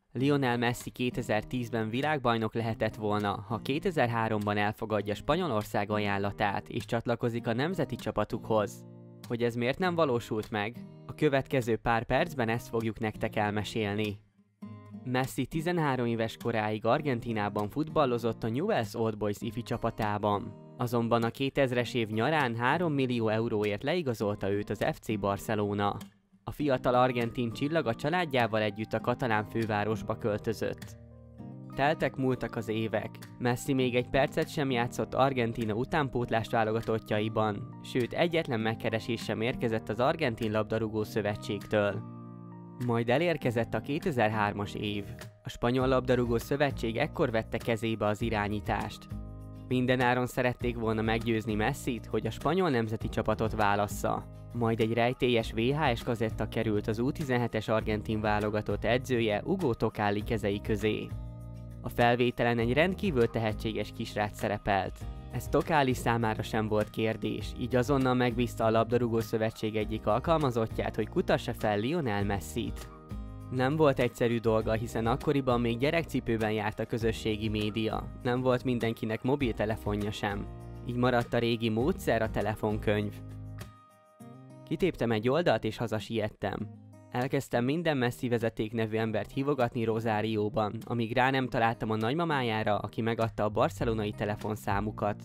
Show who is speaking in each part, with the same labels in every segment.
Speaker 1: Lionel Messi 2010-ben világbajnok lehetett volna, ha 2003-ban elfogadja Spanyolország ajánlatát és csatlakozik a nemzeti csapatukhoz. Hogy ez miért nem valósult meg? A következő pár percben ezt fogjuk nektek elmesélni. Messi 13 éves koráig Argentínában futballozott a Newell's Old Boys ifi csapatában. Azonban a 2000-es év nyarán 3 millió euróért leigazolta őt az FC Barcelona. A fiatal argentin csillag a családjával együtt a katalán fővárosba költözött. Teltek-múltak az évek. Messi még egy percet sem játszott Argentína utánpótlás válogatottjaiban, sőt egyetlen megkeresés sem érkezett az Argentin labdarúgó szövetségtől. Majd elérkezett a 2003-as év. A Spanyol labdarúgó szövetség ekkor vette kezébe az irányítást. Mindenáron szerették volna meggyőzni Messit, hogy a spanyol nemzeti csapatot válassza. Majd egy rejtélyes VHS kazetta került az U17-es argentin válogatott edzője Hugo Tocalli kezei közé. A felvételen egy rendkívül tehetséges kisrác szerepelt. Ez Tocalli számára sem volt kérdés, így azonnal megbízta a labdarúgó szövetség egyik alkalmazottját, hogy kutassa fel Lionel Messit. Nem volt egyszerű dolga, hiszen akkoriban még gyerekcipőben járt a közösségi média, nem volt mindenkinek mobiltelefonja sem. Így maradt a régi módszer, a telefonkönyv. Kitéptem egy oldalt és hazasiettem. Elkezdtem minden Messi vezeték nevű embert hívogatni Rosárióban, amíg rá nem találtam a nagymamájára, aki megadta a barcelonai telefonszámukat.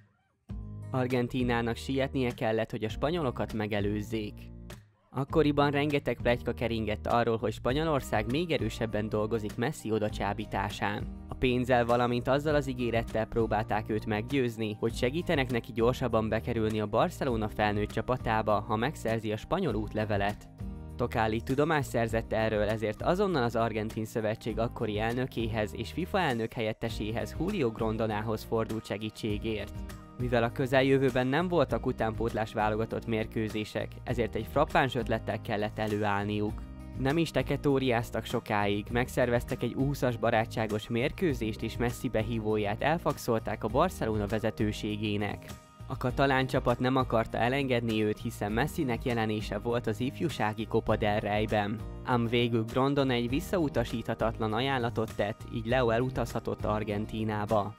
Speaker 1: Argentínának sietnie kellett, hogy a spanyolokat megelőzzék. Akkoriban rengeteg pletyka keringett arról, hogy Spanyolország még erősebben dolgozik Messi odacsábításán. A pénzzel, valamint azzal az ígérettel próbálták őt meggyőzni, hogy segítenek neki gyorsabban bekerülni a Barcelona felnőtt csapatába, ha megszerzi a spanyol útlevelet. Tocalli tudomást szerzett erről, ezért azonnal az Argentin Szövetség akkori elnökéhez és FIFA elnök helyetteséhez Julio Grondonához fordult segítségért. Mivel a közeljövőben nem voltak utánpótlás válogatott mérkőzések, ezért egy frappáns ötlettel kellett előállniuk. Nem is teketóriáztak sokáig, megszerveztek egy U20-as barátságos mérkőzést és Messi behívóját elfakszolták a Barcelona vezetőségének. A katalán csapat nem akarta elengedni őt, hiszen Messinek jelenése volt az ifjúsági Copa del Reyben. Ám végül Grondona egy visszautasíthatatlan ajánlatot tett, így Leo elutazhatott Argentínába.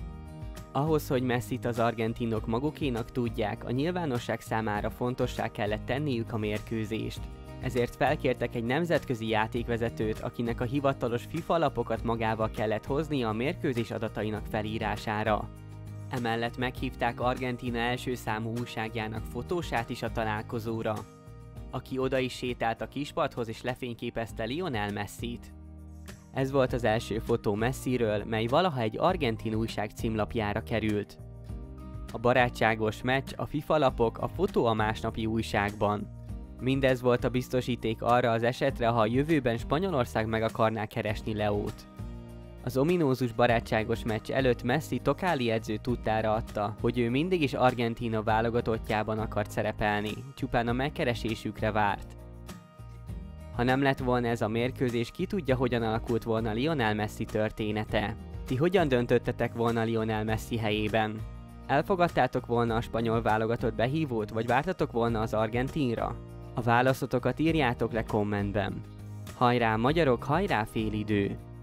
Speaker 1: Ahhoz, hogy Messit az argentinok magukénak tudják, a nyilvánosság számára fontossá kellett tenniük a mérkőzést. Ezért felkértek egy nemzetközi játékvezetőt, akinek a hivatalos FIFA lapokat magával kellett hoznia a mérkőzés adatainak felírására. Emellett meghívták Argentína első számú újságjának fotósát is a találkozóra, aki oda is sétált a kispadhoz és lefényképezte Lionel Messit. Ez volt az első fotó Messiről, mely valaha egy argentin újság címlapjára került. A barátságos meccs, a FIFA lapok, a fotó a másnapi újságban. Mindez volt a biztosíték arra az esetre, ha a jövőben Spanyolország meg akarná keresni Leót. Az ominózus barátságos meccs előtt Messi Tocalli edző tudtára adta, hogy ő mindig is Argentína válogatottjában akart szerepelni, csupán a megkeresésükre várt. Ha nem lett volna ez a mérkőzés, ki tudja, hogyan alakult volna Lionel Messi története. Ti hogyan döntöttetek volna Lionel Messi helyében? Elfogadtátok volna a spanyol válogatott behívót, vagy vártatok volna az argentinra? A válaszotokat írjátok le kommentben. Hajrá magyarok, hajrá félidő!